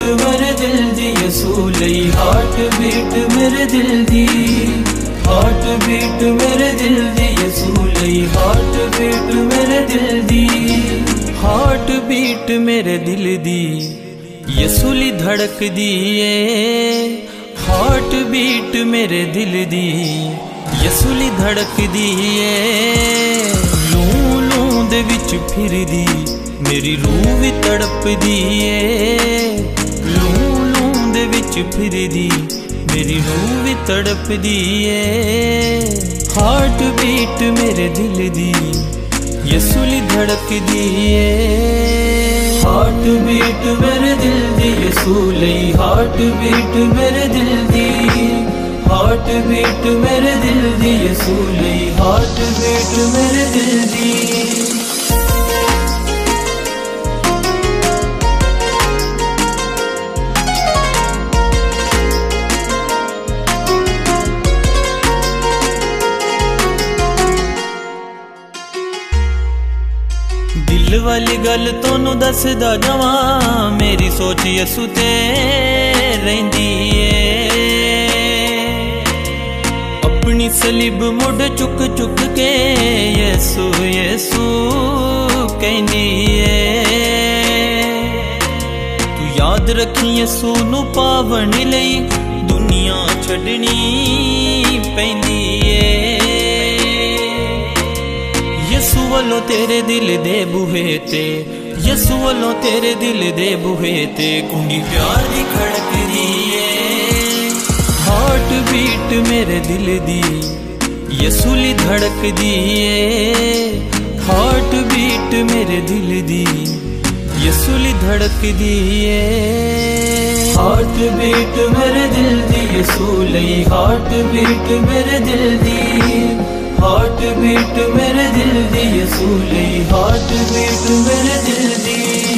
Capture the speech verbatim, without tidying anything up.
मेरे दिल दी यसूली heart beat मेरे दिल दी हार्ट बीट मेरे दिल दी यसूली हार्ट बीट मेरे दिल दी हार्ट बीट मेरे दिल दी यसूली धड़क दी हार्ट बीट मेरे दिल दी यसूली धड़क दी लूं लूं दे विच फिर दी मेरी रूह भी तड़प दी लूं लूं दे विच फिर दी मेरी रूह भी तड़प दी हार्ट बीट मेरे दिल दी यसूली धड़क दी हार्ट बीट मेरे दिल दी यसूली हार्ट बीट मेरे दिल दी हार्ट बीट मेरे दिल दी यसूली हार्ट बीट मेरे दिल दी दिल वाली गल तोनू दसदा जावां मेरी सोच यसू ते रहिंदी ए अपनी सलीब मुड़ चुक चुक के यसू यसू कहंदी ए तू याद रखी यसू नू पावन लई दुनिया छड्डनी पैंदी ए यसू वालों तेरे दिल दे बूहे ते यसू वालों तेरे दिल दे बूहे ते कुंडी प्यार दी खड़क दी हार्ट बीट मेरे दिल दी यसूली धड़क दी हार्ट बीट मेरे दिल दी यसूली धड़क दी हार्ट बीट मेरे दिल दी यसूली हार्ट बीट मेरे दिल दी हार्ट बीट मेरे दिल दी यसूली हार्ट बीट मेरे दिल दी।